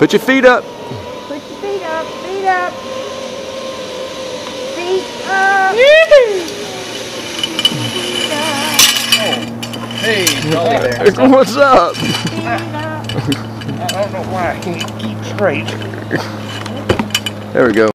Put your feet up. Put your feet up, feet up. Feet up. Hey, Dolly there. What's up? I don't know why I can't keep straight. There we go.